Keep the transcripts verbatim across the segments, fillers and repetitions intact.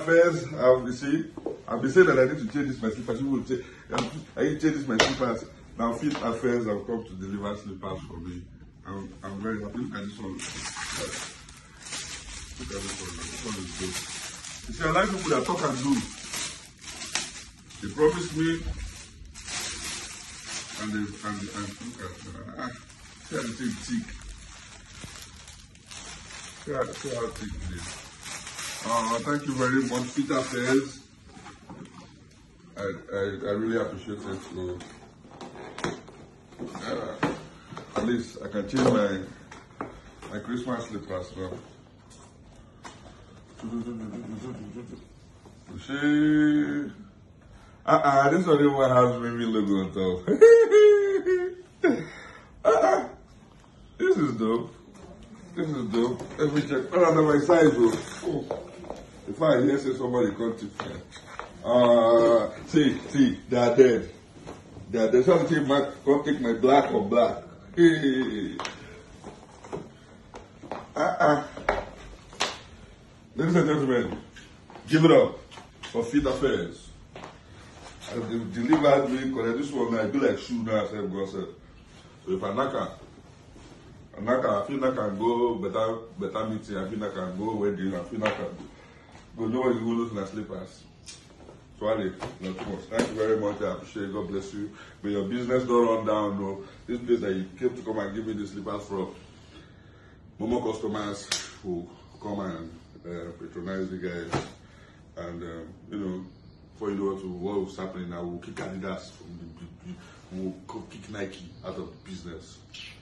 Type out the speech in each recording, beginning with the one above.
affairs. I'll be see. I'll be saying that I need to change this my slippers. People will say, I need to change this my slippers. Now Fit Affairs have come to deliver slippers for me. I'm, I'm very happy. Look at this one. Look at this one. This one is good. You see, I like people that talk and do. They promised me, and they, and, and look at, uh, see how the thing thick. See how, see how thick it is. Uh, thank you very much, Fit Affairs. I, I, I really appreciate it. So, uh, at least I can change my my Christmas slippers now. She, uh-uh, this one even has Mimi logo on top. uh-uh. This is dope. This is dope. Let me check. Oh, that's my size though. Oh. If I hear say somebody come to me. Uh, see, see, they are dead. They are dead. So I'm saying, man, come take my black or black. Hey. Uh-uh. Ladies and gentlemen, give it up for Fit Affairs. And they delivered me, because this one, I do like shoe now, I said, God said. So if I knock her, I knock her, I feel like I can go better, better meeting, I feel like I can go wedding, I feel like I can go. Nobody will lose my slippers. So, Ali, no too much. Thank you very much. I appreciate it. God bless you. May your business don't run down. No, this place that you came to come and give me the slippers from, Momo customers who come and uh, patronize the guys. And, um, you know, before you know what, what was happening now, we'll kick Adidas from the, we'll kick Nike out of the business.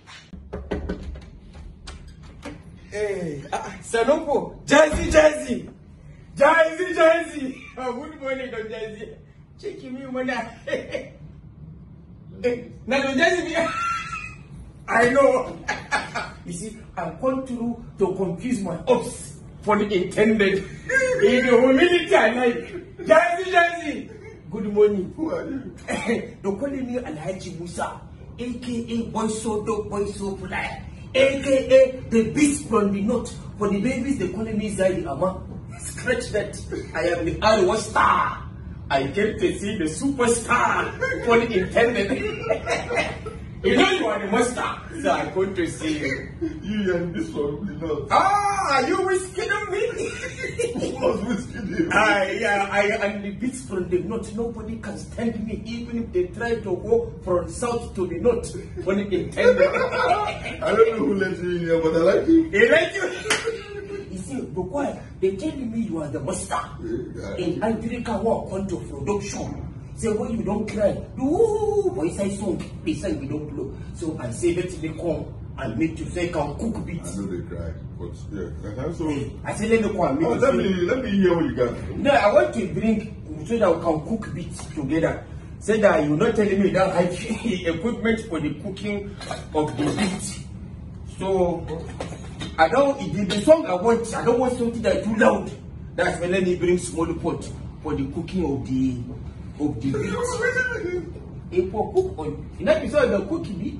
Hey, uh, Sanopo, Jazzy, Jazzy. Jazzy, Jazzy. Oh, good morning, Don Jazzy. Check me, man. Hey, now Don Jazzy, I know. You see, I'm going to to confuse my ops for the intended. In the humility I like. Jazzy, Jazzy. Good morning. Who are you? They calling me Alahji Musa, aka Boy So Dope, Boy So Fly, aka the beast from the north. For the babies, they calling me Zai Ama. Scratch that. I am the Iowa star. I get to see the superstar for the intended. You know you are the master, so I'm going to see you. You and this one, you know. Ah, are you whisking on me? What's whisking you? I, uh, I am the beast from the north. Nobody can stand me, even if they try to go from south to the north. For the intended. I don't know who let you in here, but I like you. They like you. You see, Bokwai, they telling me you are the master. Yeah. In Africa, walk onto production. Say, when you don't cry, do voice I song, they say we don't blow. So I say, let me come and make you say, can cook beat. I know they cry, but yeah. So, I say, let me come and make oh, you let say, me, let me hear what you got. No, I want to bring, so that we can cook beats together. Say that you're not telling me that I have equipment for the cooking of the beat. So, I don't, the, the song I want, I don't want something that's too loud. That's when let me bring small pot for the cooking of the of the beat. If for cook on, you know, so the cooking beat.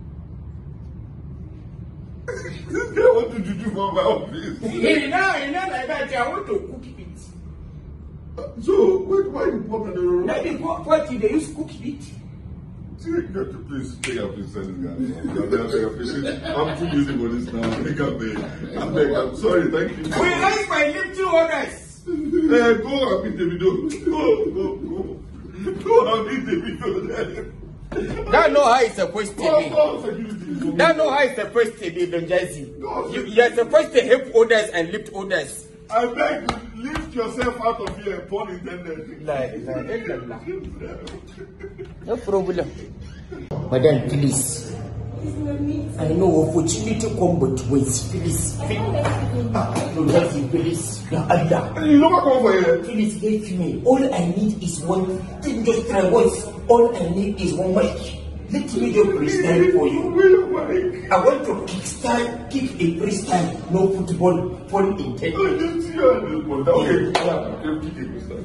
This guy what did you do for my office? You know, you know like that, I want to cook beat. So, why, why you pop in the room? Now the what they use cook beat. See, you got to please take up this guy. I'm too busy for this now. I think I'm beg. I'm beg. I'm sorry, thank you. We like my little orders. Hey, go and meet the video. Go, go, go. Go and meet the video there. That know how it's supposed to Go, be. go, security. That know how it's supposed to be, Don Jazzy. You, you're supposed to help others and lift others. I beg you, lift yourself out of here, pun intended. Like, like, like, no problem. Madam, please. I know opportunity come but ways. Please. Don Jazzy, please. Allah. You know what come for here? Please help me. All I need is one thing. Just try once. All I need is one mic. Let me just freestyle for you. I want to kickstart, kick a freestyle, no football, fun intended. Okay, kick a freestyle.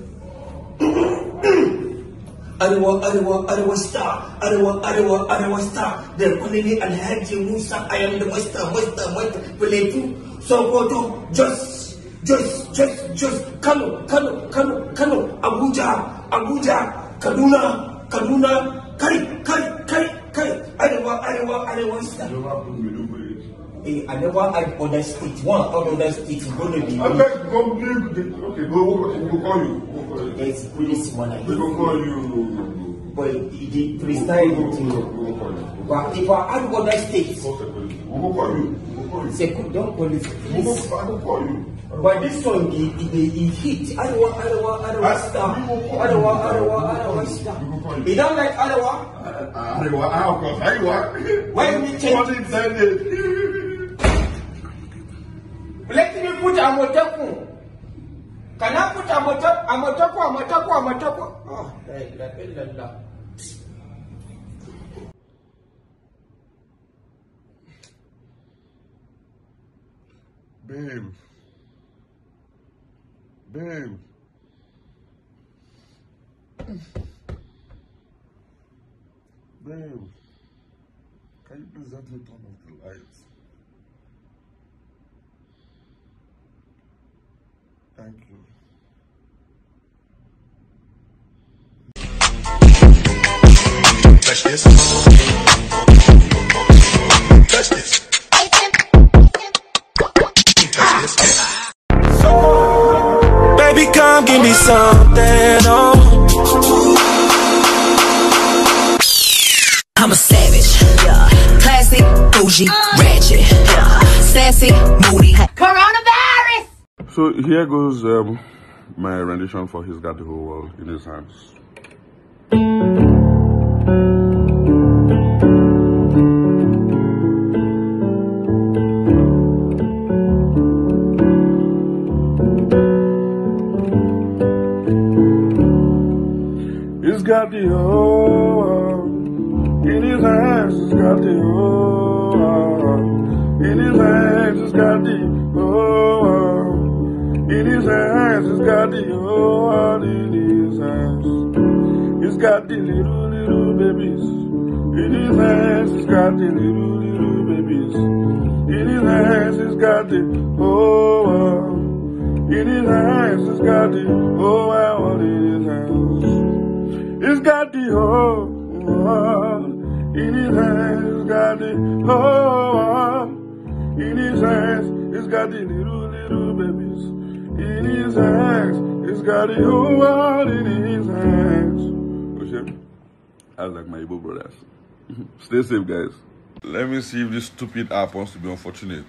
Arwa, Arwa, Arwa star, Arwa, Arwa, Arwa star. They're calling me Alahji Musa. I am the master, master, master. Play two, so go to just Jos, Jos, Jos, Kano, Kano, Kano, Kano, Abuja, Abuja, Kaduna, Kaduna, Kai, Kai, Kai, Kai, Arewa, Arewa, Arewa star. Hey, I never had other states. One other state is going to be. I beg, go, okay, go, go call you. Yes, police one. I will call you. But the freestyle thing. But if I had other states, we'll call you. Say, don't call it. I will call you. But this song, he, he, he hit. Arewa, Arewa, Arewa star. Arewa, Arewa, Arewa star. He don't like Arewa? Arewa, Arewa, Arewa. Why you change? What intended? Let me put Amotaku. Can I put Amotaku, Amotaku, Amotaku, Amotaku? Oh, la la la. Babe. Babe. Babe. Can you please help me turn off the lights? Thank you. Touch this. Touch this. Touch this. Baby, come give me something, oh. I'm a savage, yeah. Classic, bougie, ratchet, yeah. Sassy, moody. Coronavirus! So here goes um, my rendition for He's Got the Whole World in His Hands. He's got the whole world in his hands. He's got the whole world in his hands. He's got the whole world in his hands. He's got the whole world in his hands. He's got the little little babies in his hands. He's got the little little babies in his hands. He's got the whole world in his hands. He's got the whole world in his hands. He's got the whole world in his hands. He's got the whole world in his hands. He's got the little, little babies in his hands. He's got the whole world in his hands. Okay? I like my Igbo brothers. Stay safe, guys. Let me see if this stupid app wants to be unfortunate.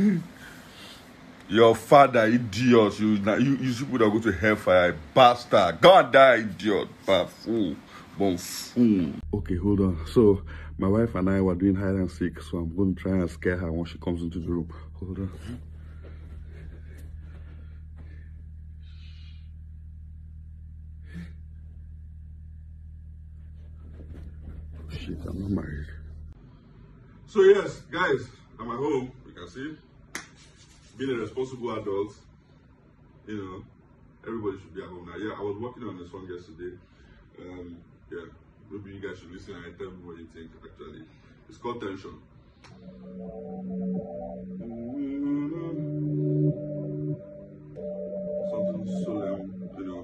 Your father, idiot. You, you, you people that go to hellfire, bastard. Go and die, idiot. Fool. Fool. Okay, hold on. So, my wife and I were doing hide and seek, so I'm going to try and scare her when she comes into the room. Hold on. Shit, I'm not married. So, yes, guys, I'm at home. You can see. Being a responsible adult, you know, everybody should be at home now. Yeah, I was working on a song yesterday. Um, yeah, maybe you guys should listen and tell me what you think, actually. It's called Tension. Something solemn, you know.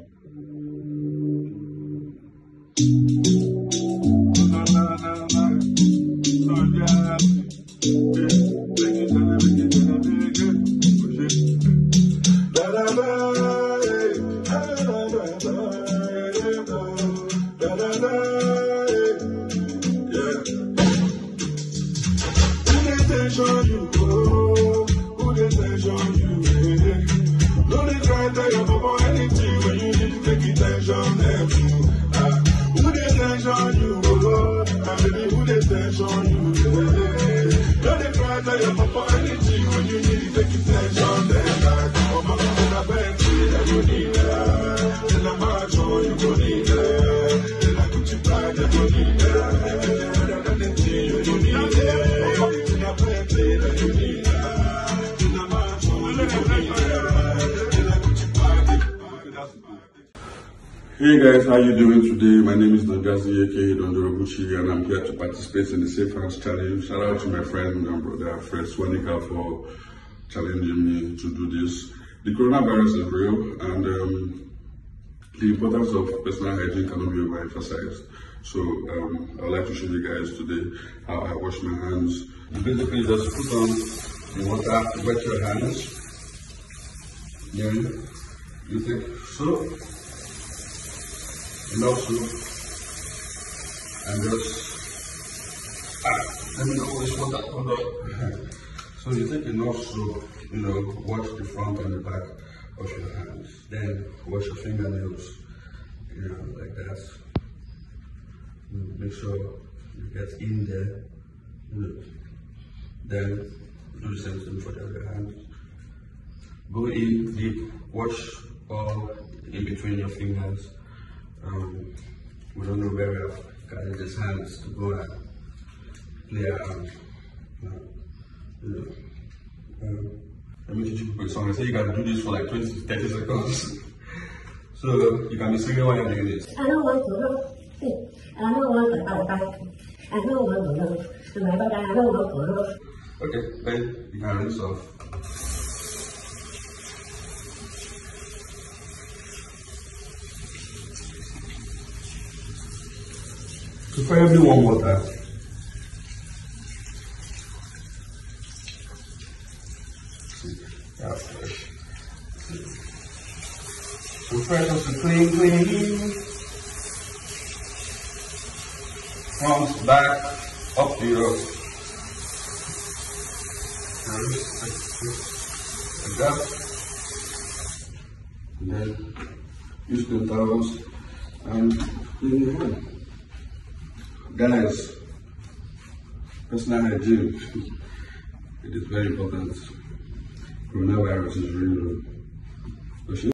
Hey guys, how you doing today? My name is JAZZY, aka Dondorobuchi, and I'm here to participate in the Safe Hands Challenge. Shout out to my friend and brother, Fred Swanika, for challenging me to do this. The coronavirus is real, and um, the importance of personal hygiene cannot be overemphasized. So um, I would like to show you guys today how I wash my hands. You basically just put on the water, wet your hands, then you take soap, enough soap, and just, ah, let me know this water, hold on. So you take enough soap, you know, wash the front and the back of your hands. Then wash your fingernails, you know, like that. You know, make sure you get in there. You know. Then do the same thing for the other hand. Go in deep, wash all in between your fingers. Um, we don't know where we have carried these hands to go and play around. Uh, you know. Um, let me teach you a song. I say you gotta do this for like twenty to thirty seconds. So you can be singing while you're doing this. I don't want to know. I don't want to know. I don't want to know. I don't want to know. Okay, then you can rinse off. So for every warm water, so first of the clean, clean, front, back, up to your, like that, and then use the towels and clean your hand. Guys, personal hygiene, it is very important. Coronavirus is real.